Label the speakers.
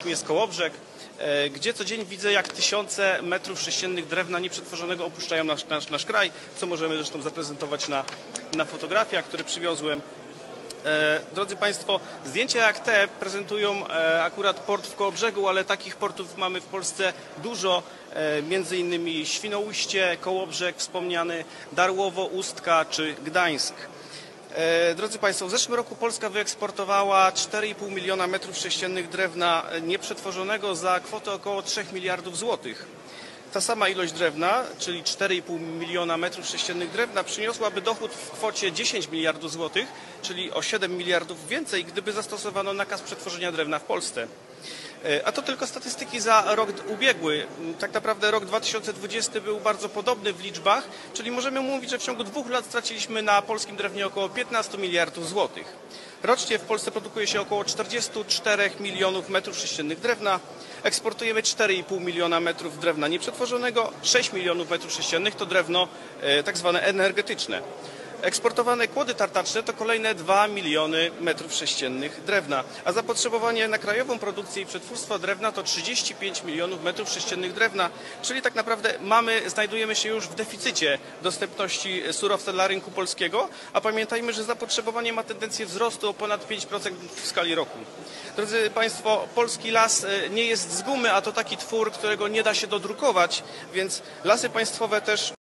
Speaker 1: jest Kołobrzeg, gdzie co dzień widzę, jak tysiące metrów sześciennych drewna nieprzetworzonego opuszczają nasz kraj, co możemy zresztą zaprezentować na fotografiach, które przywiozłem. Drodzy Państwo, zdjęcia jak te prezentują akurat port w Kołobrzegu, ale takich portów mamy w Polsce dużo, między innymi Świnoujście, Kołobrzeg wspomniany, Darłowo, Ustka czy Gdańsk. Drodzy Państwo, w zeszłym roku Polska wyeksportowała 4,5 miliona metrów sześciennych drewna nieprzetworzonego za kwotę około 3 miliardów złotych. Ta sama ilość drewna, czyli 4,5 miliona metrów sześciennych drewna, przyniosłaby dochód w kwocie 10 miliardów złotych, czyli o 7 miliardów więcej, gdyby zastosowano nakaz przetworzenia drewna w Polsce. A to tylko statystyki za rok ubiegły. Tak naprawdę rok 2020 był bardzo podobny w liczbach, czyli możemy mówić, że w ciągu 2 lat straciliśmy na polskim drewnie około 15 miliardów złotych. Rocznie w Polsce produkuje się około 44 milionów metrów sześciennych drewna. Eksportujemy 4,5 miliona metrów drewna nieprzetworzonego, 6 milionów metrów sześciennych to drewno tak zwane energetyczne. Eksportowane kłody tartaczne to kolejne 2 miliony metrów sześciennych drewna, a zapotrzebowanie na krajową produkcję i przetwórstwo drewna to 35 milionów metrów sześciennych drewna, czyli tak naprawdę znajdujemy się już w deficycie dostępności surowca dla rynku polskiego, a pamiętajmy, że zapotrzebowanie ma tendencję wzrostu o ponad 5% w skali roku. Drodzy Państwo, polski las nie jest z gumy, a to taki twór, którego nie da się dodrukować, więc lasy państwowe też